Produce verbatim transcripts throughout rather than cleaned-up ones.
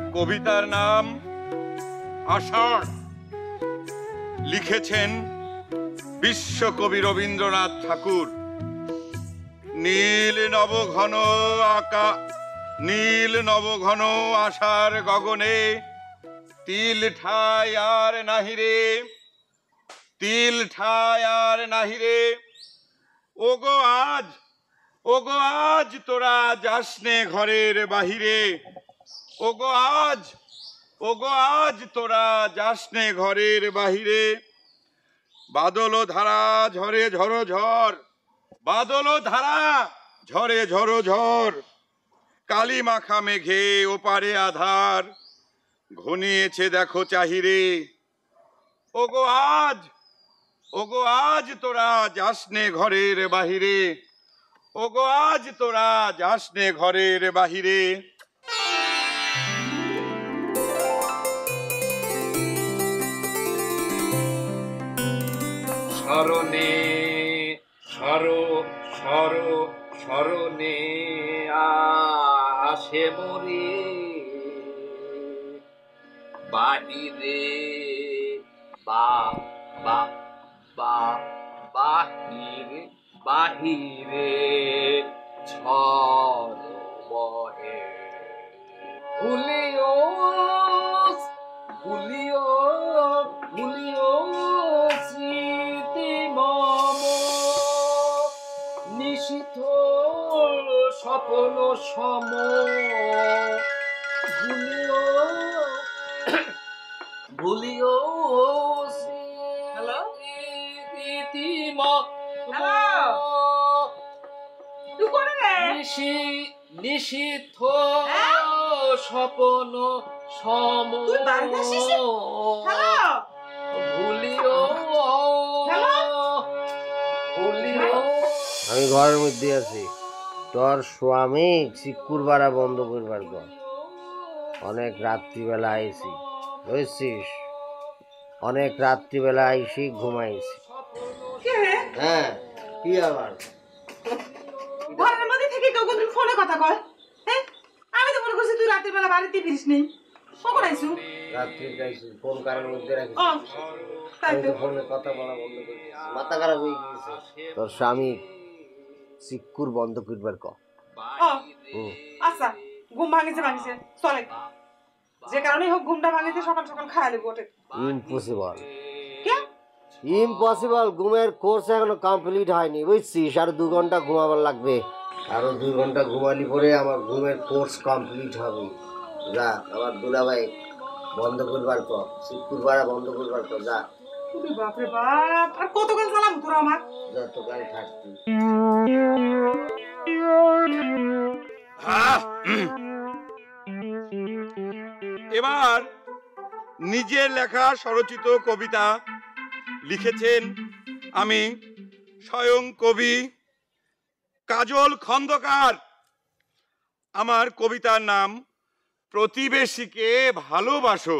কবিতার নাম আষাঢ়। লিখেছেন বিশ্বকবি রবীন্দ্রনাথ ঠাকুর। নীল নবঘন আকা নীল নবঘন আষাঢ় গগনে তিল ঠায় আর নাহিরে, তিল ঠায় আর নাহিরে। ওগো আজ ওগো আজ তোরা যাসনে ঘরের বাহিরে, ওগো আজ ওগো আজ তোরা যাসনে ঘরের বাহিরে। বাদল ধারা ঝরে ঝড়ো ঝড়, বাদল ধারা ঝরে ঝড়ো ঝড়। কালি মাখা মেঘে ওপারে আধার, ঘনিয়েছে দেখো চাহিরে। ওগো আজ ওগো আজ তোরা যাসনে ঘরের বাহিরে, ওগো আজ তোরা যাসনে ঘরের বাহিরে। স্মরণে স্মর স্মর স্মরণে আসে মরে বাহিরে, বা বা বা বাহিরে বাহিরে ঝড় বহে। ভুলিও ভুলিও ভুলিও স্মৃতি মম, নিশিথ স্বপ্ন সম। ভুলিও ভুলিও স্মৃতি মম, নিশিথ স্বপ্ন সম। ভুলিও ভুলিও। আমি ঘরের মধ্যে আছি, তোর স্বামী চিকুর বাড়া বন্ধ করবার পর অনেক রাত্রিবেলা আইসি, বুঝছিস? অনেক রাত্রিবেলা আইসি, ঘুমাইছি। হ্যাঁ, কি আবার ঘরের মধ্যে থেকে কেউ কোন ফোনে কথা কয়? হ্যাঁ, আমি তো মনে করছি তুই রাতের বেলা বাড়িতে ফিরিস নেই। কখন আইসু? রাত্রি আইসি, ফোন কারের মধ্যে রাখিস। আমি তো ফোনে কথা বলা বন্ধ করে দিয়েছি, মাথা খারাপ হয়ে গিয়েছে। তোর স্বামী চিকুর বন্ধ করবার ক। আচ্ছা, ঘুম ভাঙিছে ভাঙিছে চলে, যে কারণে হোক ঘুমটা ভাঙিতে সকাল সকাল খাওয়া দেবো। ইম্পসিবল ইম্পসিবল ঘুমের কোর্স এখনো কমপ্লিট হয়নি, বুঝছিস? আর দু ঘন্টা ঘুমাবার লাগবে। আরো দুই ঘন্টা ঘুমালি পরে আমার ঘুমের কোর্স কমপ্লিট হবে। যা, আমার দুলাভাই বন্ধ করবার পর, শুক্রবার বন্ধ করবার পর যা। বাপরে বাপ, আর কতক্ষণ চালাম তোরা আমার? যতকাল থাকতি। এবার নিজের লেখা স্বরচিত কবিতা লিখেছেন আমি স্বয়ং কবি কাজল খন্দকার। আমার কবিতার নাম প্রতিবেশীকে ভালোবাসো।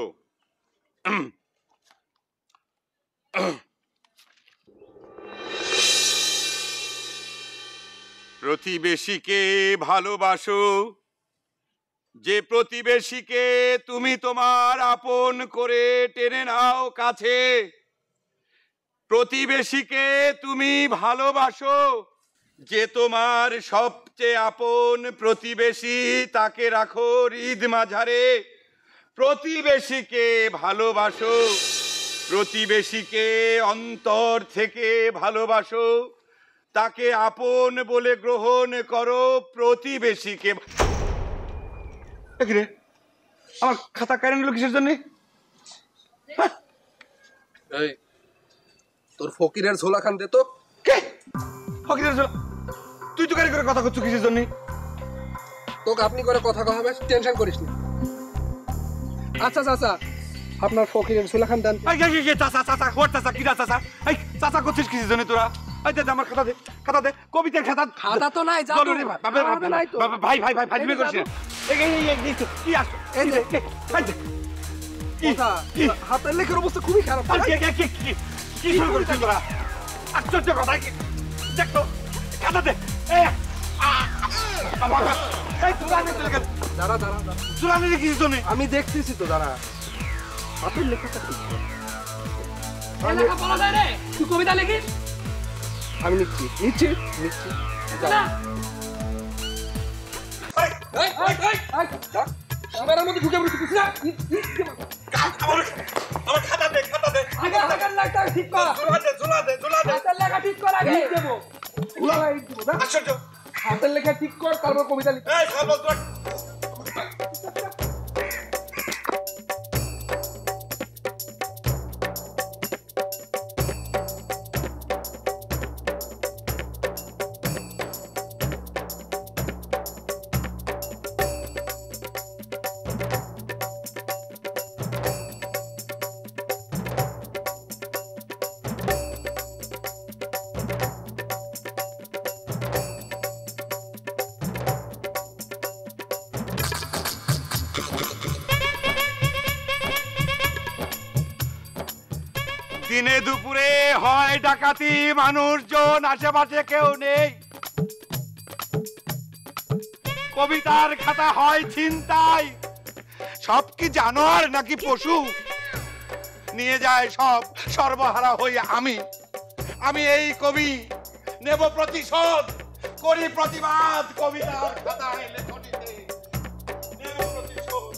প্রতিবেশীকে ভালোবাসো, যে প্রতিবেশীকে তুমি তোমার আপন করে টেনে নাও কাছে। প্রতিবেশীকে তুমি ভালোবাসো, যে তোমার সবচেয়ে আপন প্রতিবেশী, তাকে রাখো হৃদ মাঝারে। প্রতিবেশীকে ভালোবাসো, প্রতিবেশীকে অন্তর থেকে ভালোবাসো, তাকে আপন বলে গ্রহণ করো। প্রতিবেশীকে রে, আমার খাতা কারেন্ট নিল কিসের জন্য? এই তোর ফকিরের ঝোলা খান দে তো। কে ফকিরের ঝোলা? তুই তো গাড়ি করে কথা করছো কিসের জন্য? তোকে আপনি করে কথা কওয়া হবে, টেনশন করিস না। আচ্ছা চাচা, আপনার ফকিরের ঝোলা খান দেন। এই এই এই চাচা চাচা হোয়াট চাচা কি চাচা? এই চাচা করছিস কিসের জন্য তোরা? এই দে আমার খাতা দে, খাতা দে, কবিতার খাতা। খাতা তো নাই, যা জরুরি ভাই ভাই ভাই ভাই ফাজলামি করছিস না। এই এই এই কি আসো? এই দে কি হাতের লেখার অবস্থা খুবই খারাপ। কি কি কি কি শুরু করছিস তোরা? আশ্চর্য কথা কি? দেখ তো খাতা দে। এ আমার এই জুলানি তুই কেন দাঁড়া দাঁড়া দাঁড়া। জুলানি রে কিছু নেই আমি দেখতেছি তো দাঁড়া হাতের লেখাটা ঠিক কর। এই লেখা বলা যায় রে তুই কবিতা লিখিস আমি নিচ্ছি নিচ্ছি নিচ্ছি যা। না এই, এই, এই, এই, যা। ক্যামেরার মধ্যে ঢুকে পড়েছিস না ই- ই- আমার আমার খাতা দে খাতা দে আগে হাতের লেখা ঠিক কর জুলা দে জুলা দে জুলা দে হাতের লেখা ঠিক কর আগে ইট দেবো উলা ইট দেবো না আশ্চর্য হাতের লেখা ঠিক কর তারপর কবিতা লিখ এই সব তোর দিনে দুপুরে হয় ডাকাতি মানুষজন আশেপাশে কেউ নেই কবিতার খাতা হয় ছিনতাই সব কি জানোয়ার নাকি পশু নিয়ে যায় সব সর্বহারা হই আমি আমি এই কবি নেব প্রতিশোধ করি প্রতিবাদ কবিতার খাতায় লেখনীতে নেব প্রতিশোধ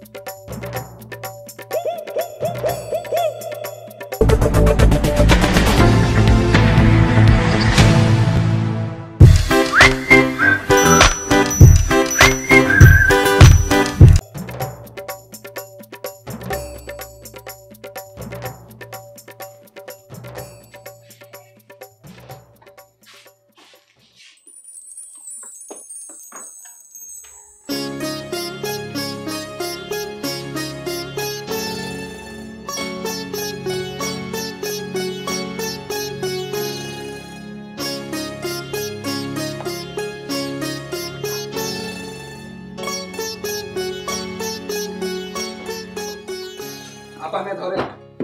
আপানে ধরে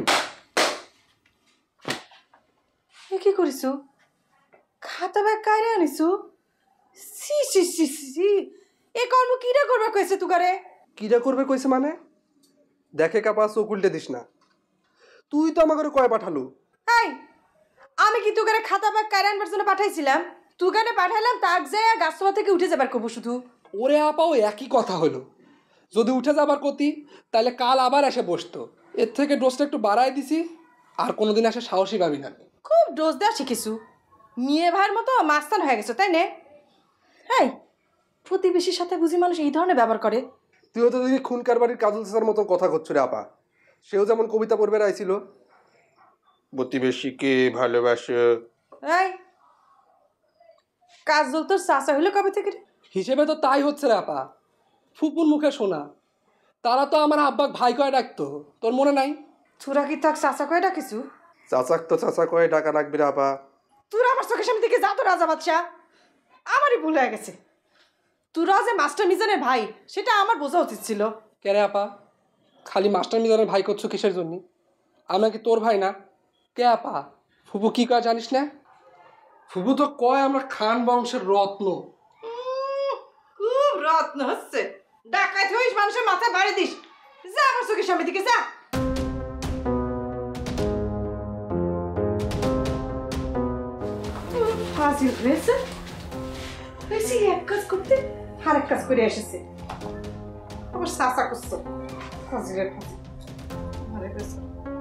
এ কি করিছো খাতা ব্যাগ কাইরে আনিছো সি সি সি সি এ কর্ম কিরা করবা কইছে তুকারে কিরা করবে কইছে মানে দেখে কাপা চোখ উল্টে দিস না তুই তো আমাকে কয় পাঠালু এই আমি কি তুকারে খাতা ব্যাগ কাইরে আনবার জন্য পাঠাইছিলাম তুকারে পাঠাইলাম তাক যায় গাছতলা থেকে উঠে যাবার কব শুধু ওরে আপাও একই কথা হলো যদি উঠে যাবার কতি তাহলে কাল আবার এসে বসতো এর থেকে ডোজটা একটু বাড়াই দিছি আর কোনোদিন এসে সাহসী পাবি না খুব ডোজ দেওয়া শিখেছু মেয়ে ভাইয়ের মতো মাস্তান হয়ে গেছো তাই নে এই প্রতিবেশীর সাথে বুঝি মানুষ এই ধরনের ব্যবহার করে তুইও তো দেখি খুন কারবারির কাজল চাচার মতন কথা করছো রে আপা সেও যেমন কবিতা পড়বে আইছিল প্রতিবেশীকে ভালোবাসে এই কাজল তোর চাচা হইলো কবে থেকে রে? হিসেবে তো তাই হচ্ছে রে আপা ফুপুর মুখে শোনা তারা তো আমার আব্বাক ভাই কয়ে ডাকতো তোর মনে নাই তোরা কি থাক চাচা কয়ে ডাকিছু চাচাক তো চাচা কয়ে ডাকা রাখবি রে আপা তোরা আমার চোখের সামনে থেকে যা তো রাজা বাদশাহ আমারই ভুল হয়ে গেছে তোরা যে মাস্টার মিজানের ভাই সেটা আমার বোঝা উচিত ছিল কে রে আপা খালি মাস্টার মিজানের ভাই করছো কিসের জন্য আমরা কি তোর ভাই না কে আপা ফুপু কি কয় জানিস না ফুপু তো কয় আমরা খান বংশের রত্ন খুব রত্ন হচ্ছে ডাকাত হইস মানুষের মাথায় বাড়ি দিস যা আমার চোখের সামনে দিকে যা ফাজিল হয়েছে হয়েছে এক কাজ করতে আর এক কাজ করে এসেছে আবার সাসা করছো ফাজিলের ফাজিল আরে বেশ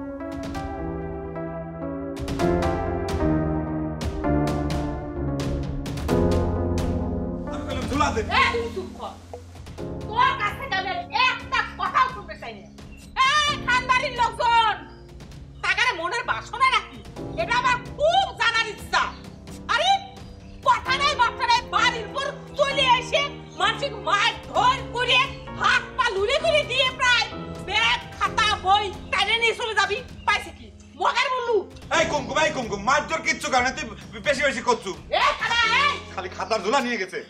আমি বললাম ঝুলা দে এই তুমি চুপ কর তোর কাছ থেকে আমি আর একটা কথাও শুনতে চাই না এই খানবাড়ির লোকজন তাকারে মনের বাসনা নাকি এটা আমার খুব জানার ইচ্ছা আরে কথা নাই বার্তা নাই বাড়ির উপর চলে এসে মানসিক মার ধর করে হাত পা লুলে করে দিয়ে প্রায় ব্যাগ খাতা বই টানে নিয়ে চলে যাবি পাইছে কি মগার বললু এই কুমকুম এই কুমকুম মার তোর কিচ্ছু কারণে তুই বেশি বেশি করছু এ খানা এই খালি খাতার ঝুলা নিয়ে গেছে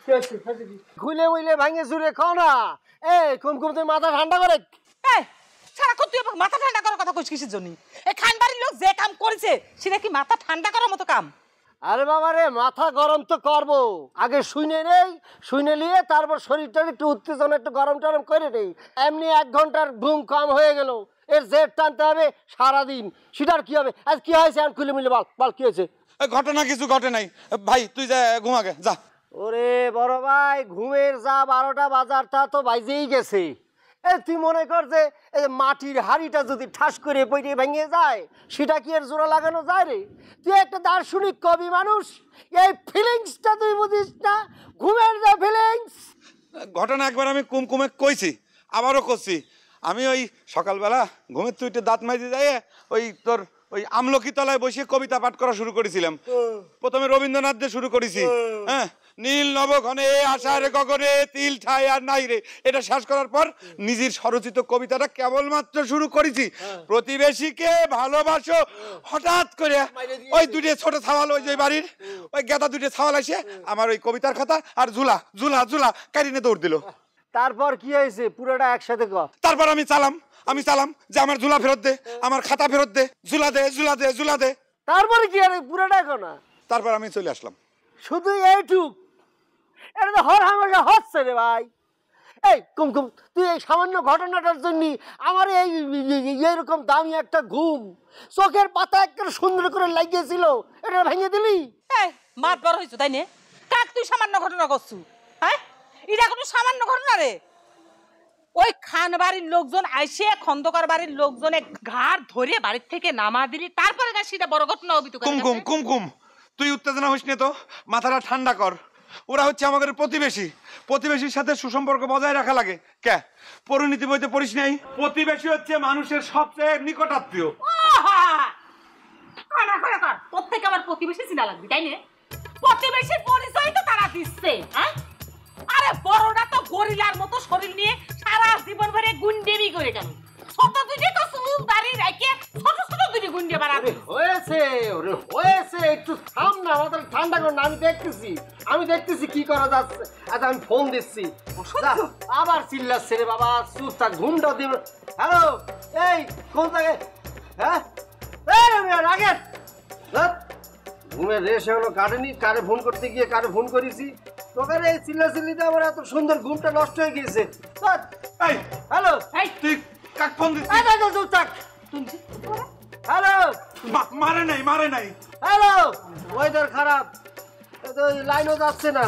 খুলে মুইলে ভাঙে চুরে খাও না এই কুমকুম তুমি মাথা ঠান্ডা করে এই সারাক্ষণ তুই আমাকে মাথা ঠান্ডা করার কথা কইছিস কিসের জন্য? এই খানবাড়ির লোক যে কাম করেছে সেটা কি মাথা ঠান্ডা করার মতো কাম? আরে বাবা রে, মাথা গরম তো করবো, আগে শুনে নেই, শুনে নিয়ে তারপর শরীরটা একটু উত্তেজনা একটু গরম টরম করে নেই। এমনি এক ঘন্টার ঘুম কম হয়ে গেল, এর জেট টানতে হবে সারাদিন, সেটার কি হবে? আজ কি হয়েছে আমি খুলে মিলে বল বল কি হয়েছে? ঘটনা কিছু ঘটে নাই ভাই, তুই যা ঘুমাগে যা। ওরে বড় ভাই, ঘুমের যা বারোটা বাজার তা তো বাজেই গেছে। এ তুই মনে কর যে এই মাটির হাড়িটা যদি ঠাস করে পইটে ভেঙে যায় সেটা কি এর জোড়া লাগানো যায় রে? তুই একটা দার্শনিক কবি মানুষ, এই ফিলিংসটা তুই বুঝিস না, ঘুমের যে ফিলিংস। ঘটনা একবার আমি কুমকুমে কইছি, আবারও করছি। আমি ওই সকালবেলা ঘুমের তুইটে দাঁত মাইতে যাই ওই তোর ওই আমলকি তলায় বসে কবিতা পাঠ করা শুরু করেছিলাম। প্রথমে রবীন্দ্রনাথ দিয়ে শুরু করেছি, হ্যাঁ, নীল নবঘনে আষাঢ় গগনে তিল ঠাই আর নাই রে, এটা শেষ করার পর নিজের স্বরচিত কবিতাটা কেবলমাত্র শুরু করেছি, প্রতিবেশীকে ভালোবাসো। হঠাৎ করে ওই দুটো ছোট ছাওয়াল, ওই যে বাড়ির ওই গেদা দুটো ছাওয়াল এসে আমার ওই কবিতার খাতা আর ঝুলা ঝুলা ঝুলা কারিনে দৌড় দিল। তারপর কি হয়েছে পুরোটা একসাথে কর। তারপর আমি চালাম আমি চালাম যে আমার ঝুলা ফেরত দে, আমার খাতা ফেরত দে, ঝুলা দে ঝুলা দে ঝুলা দে। তারপরে কি আর পুরোটা না? তারপর আমি চলে আসলাম। শুধু এইটুক? এটা তো হর হামেশা হচ্ছে রে ভাই। এই কুমকুম, তুই এই সামান্য ঘটনাটার জন্য আমার এই এইরকম দামি একটা ঘুম চোখের পাতা একটা সুন্দর করে লাগিয়েছিল, এটা ভেঙে দিলি? এই মাত বড় হইছো তাই নে? কাক তুই সামান্য ঘটনা করছু? হ্যাঁ, এটা কোনো সামান্য ঘটনা রে? ওই খান বাড়ির লোকজন আইসে খন্দকার বাড়ির লোকজনে ঘাড় ধরে বাড়ির থেকে নামা দিলি, তারপরে না সেটা বড় ঘটনা হবি? তো কুমকুম কুমকুম তুই উত্তেজনা হইস নে তো, মাথাটা ঠান্ডা কর। ওরা হচ্ছে আমাদের প্রতিবেশী, প্রতিবেশীর সাথে সুসম্পর্ক বজায় রাখা লাগে। কে পরিণীতি বইতে পড়িস নাই? প্রতিবেশী হচ্ছে মানুষের সবচেয়ে নিকট আত্মীয়। তোর থেকে আমার প্রতিবেশী চিনা লাগবে তাই না? প্রতিবেশীর পরিচয় তো তারা দিচ্ছে। হ্যাঁ, আরে বড়টা তো গরিলার মতো শরীর নিয়ে সারা জীবন ভরে গুন্ডেমি করে গেল। ছোট দুটি তো চুল দাড়ি রেখে ছোট ছোট দুটি গুন্ডে বাড়াবে। হয়েছে ওরে হয়েছে, একটু থাম না, আমাদের ঠান্ডা কর না, আমি দেখতেছি আমি দেখতেছি কি করা যাচ্ছে। আচ্ছা আমি ফোন দিচ্ছি। আবার চিল্লাচ্ছে রে বাবা, চুপ থাক, ঘুমটা দিব। হ্যালো, এই কোন জায়গায়? হ্যাঁ রাগের ঘুমের রেশ এখনো কাটেনি, কারে ফোন করতে গিয়ে কারে ফোন করেছি, তোকে এই চিল্লা চিল্লিতে আমার এত সুন্দর ঘুমটা নষ্ট হয়ে গিয়েছে। এই হ্যালো, এই তুই কাক ফোন দিছিস? হ্যালো, মারে নাই মারে নাই। হ্যালো, ওয়েদার খারাপ, লাইনও যাচ্ছে না।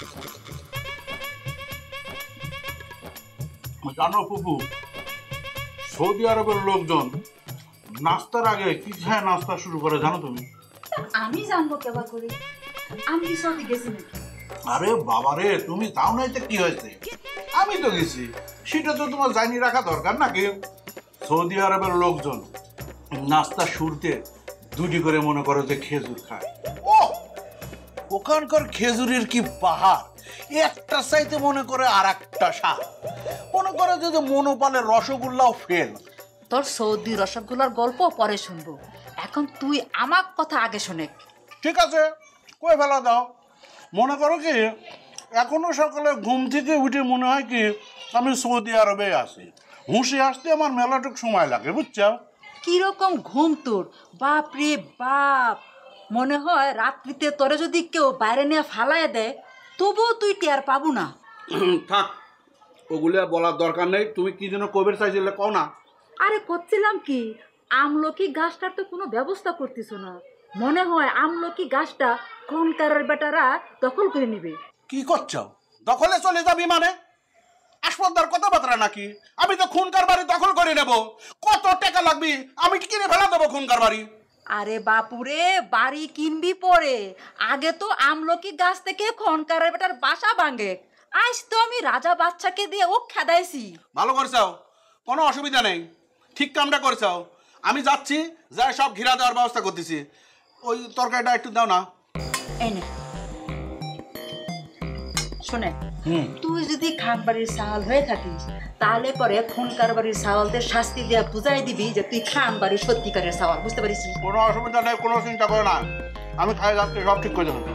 জানো ফুপু, সৌদি আরবের লোকজন নাস্তার আগে কি খায় নাস্তা শুরু করে জানো তুমি? আমি জানবো কেবা করে, আমি কি সৌদি গেছি নাকি? আরে বাবারে, তুমি যাও নাই তো কি হয়েছে? আমি তো গেছি, সেটা তো তোমার জানি রাখা দরকার নাকি? সৌদি আরবের লোকজন নাস্তা শুরুতে দুটি করে মনে করো যে খেজুর খায়। ও ওখানকার খেজুরের কি পাহাড়, একটা চাইতে মনে করে আর একটা স্বাদ। মনে করে যদি মনোপালের রসগোল্লাও ফেল। তোর সৌদি রসগোল্লার গল্প পরে শুনবো, এখন তুই আমার কথা আগে শোনে। ঠিক আছে, কই ফেলা দাও। মনে করো কি এখনো সকালে ঘুম থেকে উঠে মনে হয় কি আমি সৌদি আরবে আছি, হুঁশে আসতে আমার মেলাটুক সময় লাগে, বুঝছো? কিরকম ঘুম তোর, বাপ রে বাপ, মনে হয় রাত্রিতে তোরে যদি কেউ বাইরে নিয়ে ফালাই দেয় তবুও তুই টের পাবো না। থাক, ওগুলো বলার দরকার নেই। তুমি কি যেন কবির চাইছিলে কও না? আরে করছিলাম কি, আমলকি গাছটার তো কোনো ব্যবস্থা করতেছ না, মনে হয় আমলকি গাছটা খনকারের বেটারা দখল করে নিবে। কি করছো? দখলে চলে যাবি মানে? আসপদ্দার কথাবার্তা নাকি? আমি তো খুনকার বাড়ি দখল করে নেব। কত টাকা লাগবে? আমি কি কিনে ফেলা দেবো খুনকার বাড়ি? আরে বাপুরে, বাড়ি কিনবি পরে, আগে তো আমলকি গাছ থেকে খনকারের বেটার বাসা ভাঙে। আজ তো আমি রাজা বাচ্চাকে দিয়ে ও খেদাইছি। ভালো করছাও, কোনো অসুবিধা নেই, ঠিক কামটা করছাও। আমি যাচ্ছি, যাই সব ঘিরা দেওয়ার ব্যবস্থা করতেছি। ওই তরকারিটা একটু দাও না। এই নে শোনে, তুই যদি খান বাড়ির সাওয়াল হয়ে থাকিস তাহলে পরে খুনকার বাড়ির সাওয়ালদের শাস্তি দেওয়া বুঝাই দিবি যে তুই খান বাড়ির সত্যিকারের সাওয়াল, বুঝতে পারিস? কোনো অসুবিধা নেই, কোনো চিন্তা করো না, আমি খাই যাচ্ছি, সব ঠিক করে দেবো।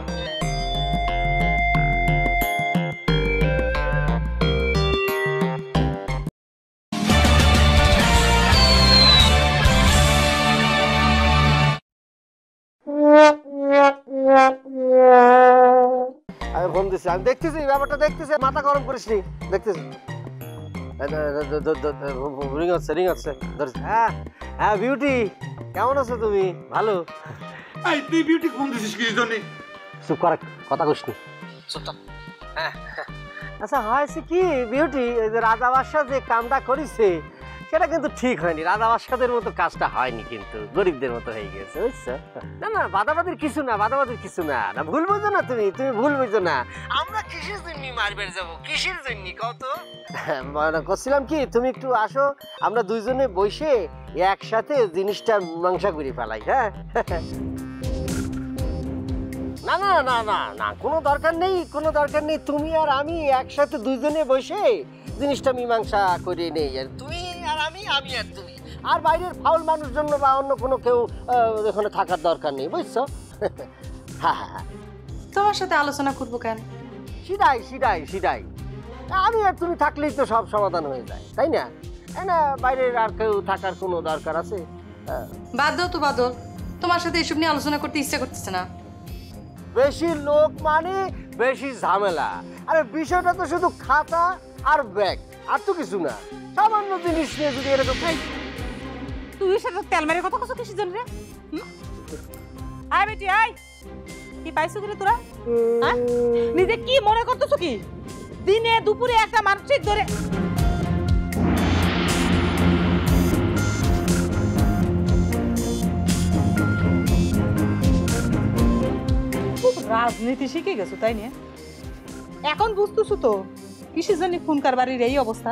আমি ফোন দিচ্ছি, আমি দেখতেছি ব্যাপারটা, দেখতেছি, মাথা গরম করিস নি, দেখতেছি। রিং হচ্ছে রিং হচ্ছে হ্যাঁ হ্যাঁ বিউটি, কেমন আছো তুমি? ভালো। এই তুই বিউটি ফোন দিছিস কি জন্য? চুপ কর, কথা কইস নি, চুপ থাক। হ্যাঁ আচ্ছা, হয়েছে কি বিউটি, এই যে রাজা বাদশাহ যে কামটা করেছে সেটা কিন্তু ঠিক হয়নি, রাজা বাদশাদের মতো কাজটা হয়নি, কিন্তু গরিবদের মতো হয়ে গেছে, বুঝছো? না না, বাদাবাদির কিছু না, বাদাবাদির কিছু না, না ভুল বুঝো না তুমি, তুমি ভুল বুঝো না। আমরা কিসের জন্য মারবের যাবো, কিসের জন্য কত? মানে করছিলাম কি, তুমি একটু আসো, আমরা দুইজনে বসে একসাথে জিনিসটা মীমাংসা করে ফেলাই। হ্যাঁ না না না না না, কোনো দরকার নেই, কোনো দরকার নেই, তুমি আর আমি একসাথে দুইজনে বসে জিনিসটা মীমাংসা করে নেই, আর তুমি আর আমি, আমি আর তুমি, আর বাইরের ফাউল মানুষ জন্য বা অন্য কোনো কেউ এখানে থাকার দরকার নেই, বুঝছো? হ্যাঁ হ্যাঁ, তোমার সাথে আলোচনা করবো কেন? সেটাই সেটাই সেটাই, আমি আর তুমি থাকলেই তো সব সমাধান হয়ে যায়, তাই না? না বাইরের আর কেউ থাকার কোনো দরকার আছে? বাদ দাও তো বাদল, তোমার সাথে এসব নিয়ে আলোচনা করতে ইচ্ছা করতেছে না। বেশি লোক মানে বেশি ঝামেলা, আরে বিষয়টা তো শুধু খাতা আর ব্যাগ, আর তো কিছু না, সামান্য জিনিস নিয়ে যদি এরকম। তুই সেটা তেল মেরে কথা কছ কিসের জন্য রে? আয় বেটি আয়, কি পাইছো কি তোরা? হ্যাঁ নিজে কি মনে করতেছো কি? দিনে দুপুরে একটা মানসিক ধরে রাজনীতি শিখে গেছো তাই নিয়ে এখন বুঝতেছো তো কিসের জন্য খুন কারবারির এই অবস্থা?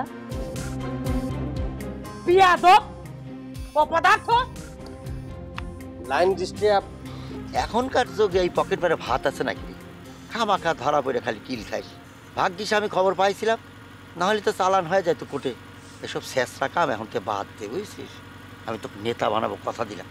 বিয়াদব অপদার্থ। Line disturb. এখনকার যুগে এই পকেট মারে ভাত আছে নাকি? খামাখা ধরা পড়ে খালি কিল খাইস। ভাগ্যিস আমি খবর পাইছিলাম, নাহলে তো চালান হয়ে যায় তো কোর্টে। এসব শেষরা কাম এখন থেকে বাদ দে, বুঝছিস? আমি তো নেতা বানাবো, কথা দিলাম।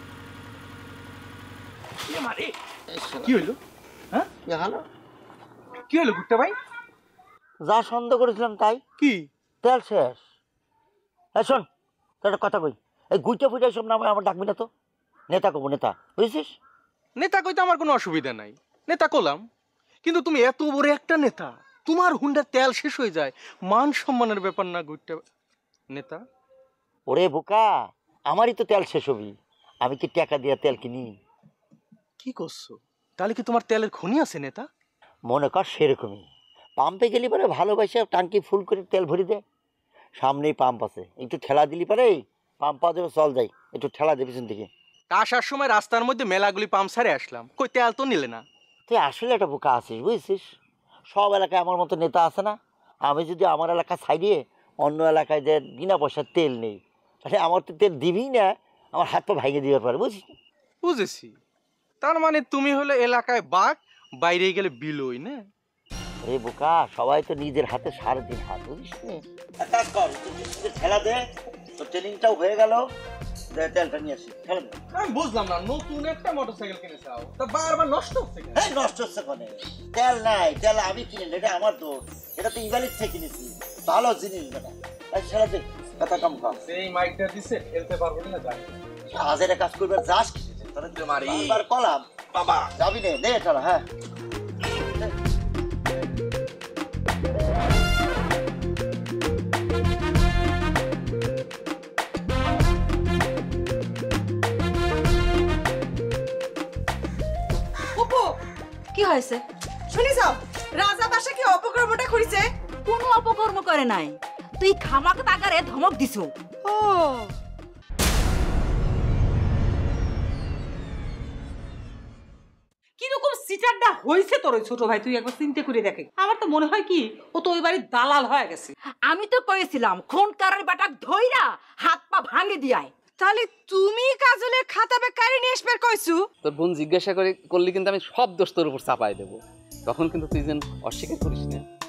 কি হইলো? হ্যাঁ হ্যালো, কি হইলো গুট্টা ভাই? যা সন্দেহ করেছিলাম তাই। কি তেল শেষ। এই শোন, তোর একটা কথা কই, এই গুইটা ফুইটা সব নামে আমার ডাকবি না তো। নেতা কব নেতা, বুঝছিস? নেতা কইতে আমার কোনো অসুবিধা নাই, নেতা কলাম, কিন্তু তুমি এত বড় একটা নেতা, তোমার হুন্ডার তেল শেষ হয়ে যায়, মান সম্মানের ব্যাপার না গুইটা নেতা? ওরে বোকা, আমারই তো তেল শেষ হবি, আমি কি টাকা দিয়ে তেল কিনি? কি করছো? তাহলে কি তোমার তেলের খনি আছে নেতা? মনে কর সেরকমই। পাম্পে গেলি পরে ভালোবাসে টাঙ্কি ফুল করে তেল ভরি দে, সামনেই পাম্প আছে, একটু ঠেলা দিলি পারে পাম্প পাওয়া যাবে, চল যাই, একটু ঠেলা দে পিছন থেকে। তা আসার সময় রাস্তার মধ্যে মেলাগুলি পাম্প সারে আসলাম, কই তেল তো নিলে না। তুই আসলে একটা বোকা আছিস, বুঝছিস? সব এলাকায় আমার মতো নেতা আছে না? আমি যদি আমার এলাকা ছাড়িয়ে অন্য এলাকায় যে বিনা পয়সার তেল নেই, তাহলে আমার তো তেল দিবি না, আমার হাত পা ভাঙিয়ে দিবার পারে, বুঝছিস? বুঝেছি, তার মানে তুমি হলে এলাকায় বাঘ, বাইরে গেলে বিলই না? এই বোকা, সবাই তো নিজের হাতে সার দিন হাত, বুঝিস? ঠেলা দে, তো ট্রেনিংটাও হয়ে গেল, তেলটা নিয়ে আসি, ঠেলা দে। আমি বুঝলাম না, নতুন একটা মোটরসাইকেল কিনে চাও, তা বারবার নষ্ট হচ্ছে কেন? হ্যাঁ নষ্ট হচ্ছে কোনে? তেল নাই, তেল আমি কিনে, এটা আমার দোষ, এটা তো ইবালির থেকে কিনেছি, ভালো জিনিস বেটা। ঠেলা দে, কথা কম কম। সেই মাইকটা দিছে, খেলতে পারবো না যাই। কাজের কাজ করবে, যাস কি বারবার কলাম বাবা, যাবি নে, দে ঠেলা। হ্যাঁ কি হয়েছে? শুনি যাও, রাজা বাসা কি অপকর্মটা করেছে? কোনো অপকর্ম করে নাই, তুই খামাক তাকারে ধমক দিছো। ও কিরকম সিটারটা হয়েছে তোর ওই ছোট ভাই, তুই একবার চিন্তা করে দেখে। আমার তো মনে হয় কি ও তো ওই বাড়ির দালাল হয়ে গেছে। আমি তো কইছিলাম খুন কারার বেটাক ধইরা হাত পা ভাঙে দিয়াই। তাহলে তুমি কাজলের খাতা বেকারি নিয়ে আসবে কইছু? তোর বোন জিজ্ঞাসা করে করলে কিন্তু আমি সব দোষ তোর উপর চাপাই দেবো, তখন কিন্তু তুই যেন অস্বীকার করিস না।